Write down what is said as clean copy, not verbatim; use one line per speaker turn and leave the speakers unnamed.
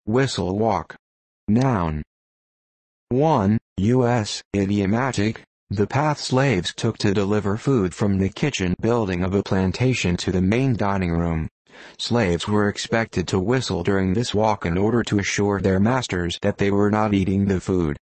Whistle walk. Noun. 1. U.S. Idiomatic. The path slaves took to deliver food from the kitchen building of a plantation to the main dining room. Slaves were expected to whistle during this walk in order to assure their masters that they were not eating the food.